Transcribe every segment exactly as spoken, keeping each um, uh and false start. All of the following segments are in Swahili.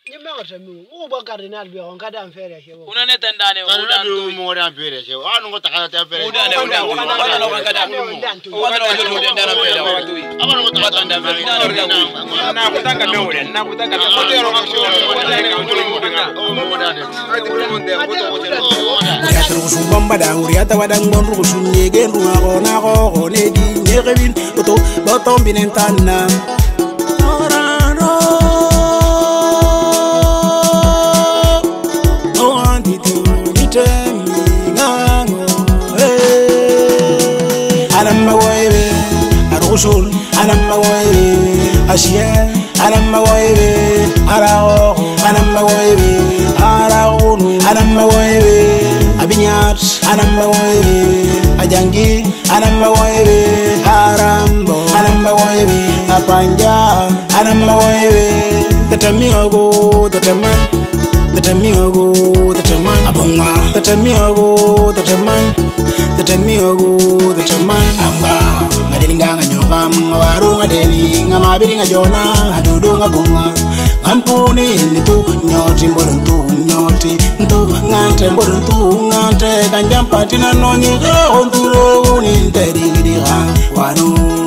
Nyamata mu. Uba cardinal bi on kada amfere shewo. Una neta ndane udan tu mo da amfere shewo. Anu ngota kada ta amfere. Udan udan udan kada. Udan udan ndana pele watu. Aba ngota kada amfere. Na kutanga meure, na kutanga motero ngakho. Rusu bamba da uriata wadang bon rusu nyege nduwa gona go ne di nyegevin oto botom binentana orano o antitu mitemi ngango eh alamma waibe arusul alamma waibe ashiya alamma waibe arao alamma waibe arao alamma waibe Abinyat, anamba waibe, ajangi, anamba waibe, arambo, anamba waibe, apanja, anamba waibe, tatamiago, tataman, tatamiago, tataman, abunga, tatamiago, tataman, tatamiago, tataman, amba, adilinga nyogam, waru adeli, ngamabiringa jona, adudu ngabunga, ampuni nitu, nyoti mboluntu, nyoti, ntu, ngante mboluntu, ngante, kanjampa tina nonyi, onturo, ninteri giriha, wanu.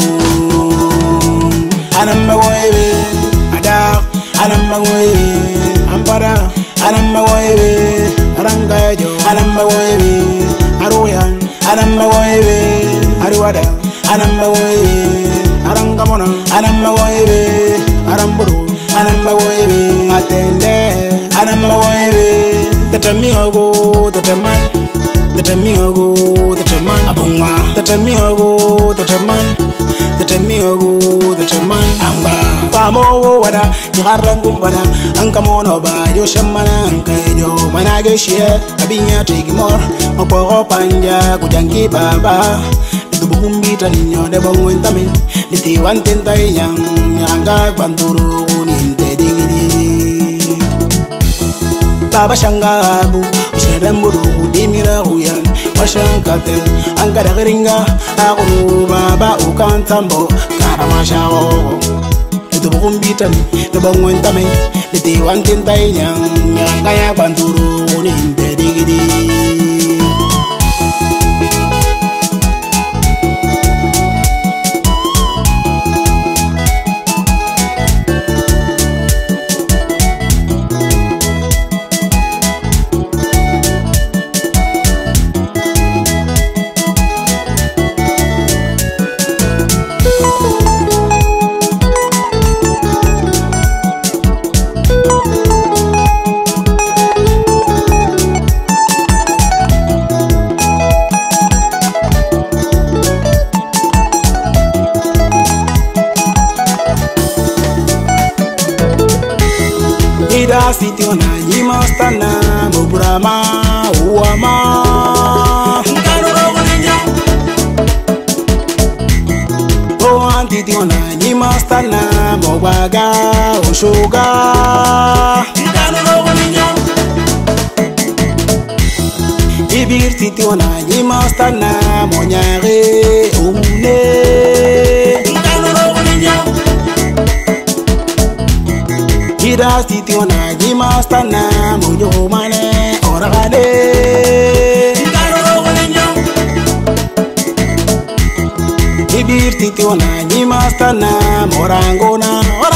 Anamba waibe, adak, anamba waibe, ampara, anamba waibe, arangajo, anamba waibe, aruyan, anamba waibe, aruwada, anamba waibe, arangamona, anamba waibe, aramburu, anamba waibe, atende, anamba waibe, tatamiago, tataman, tatamiago, tataman, abunga, tatamiago, tataman, tatamiago, tataman, amba, pamo wada, nyarangu wada, ankamono ba, yoshamana, ankayo, manageshie, abinya tigimor, oporo panja, kujangi baba, Bumbita niño de bongo entamin Niti wantenta yang Nyanga kwanturu Ninte digidi Baba shanga abu Usnedamburu Dimira huyan Washankaten Angkada geringa Aku baba ukan tambo Karamasha o Itu bumbita ni De bongo entamin Niti wantenta yang Nyanga kwanturu Ninte digidi Ida sitio na nyimastana Muburama uama O antitio na nyimastana Mubaga ushuga Ibir sitio na nyimastana Monyare umne Ida sitio na jimastana Mojo mane oragade Ibir sitio na jimastana Morangona